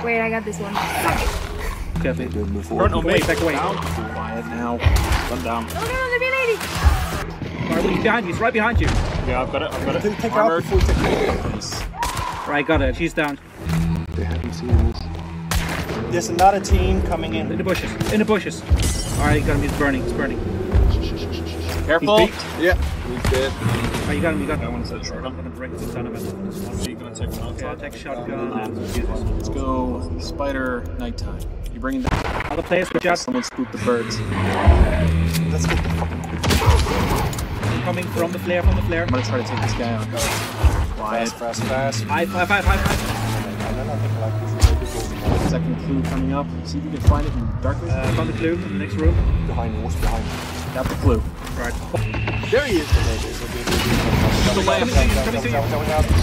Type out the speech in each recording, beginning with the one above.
Wait, I got this one. Fuck it. Careful. Move forward. Back away, back away. Down. Quiet now. Run down. Oh no, there'll be a lady. Alright, he's behind you. He's right behind you. Yeah, I've got it. Take her out before you take her. Right, got it. She's down. They haven't seen this. There's another team coming In in. the bushes. In the bushes. Alright, you got him. He's burning. He's burning. Careful. Yeah, he's dead. Alright, you got him. You got him. I want to set short. I'm gonna break the son of it. Are you going to take one Okay, I'll outside? take shotgun. Let's go. Spider nighttime. You bringing down? Other players, good job. Someone spooked the birds. Let's get the fucking Coming from the flare, from the flare. I'm gonna try to take this guy out. Quiet. fast. High. And then I think like this is a bit Second clue coming up. See if you can find it in darkness. Found the clue in the next room. behind you. What's behind you? Got the clue. Right. There he is. The lamp. Coming to you. No,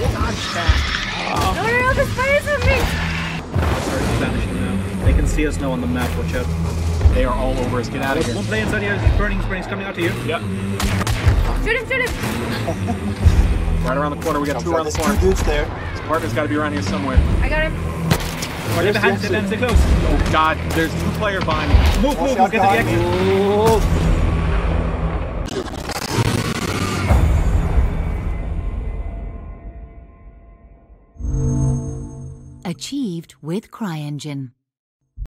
the spiders on me. Sorry, he's vanishing now. They can see us now on the map. Watch out. They are all over us. Get out of There's here. one player inside here. He's burning. He's coming out to you. Yeah. Shoot him. Right around the corner. We got two around the There's corner. two dudes there. This partner's got to be around here somewhere. I got him. Oh, they're behind. Stay close. Oh God, there's two players behind me. Move. Watch Get out to the behind exit. Achieved with CryEngine.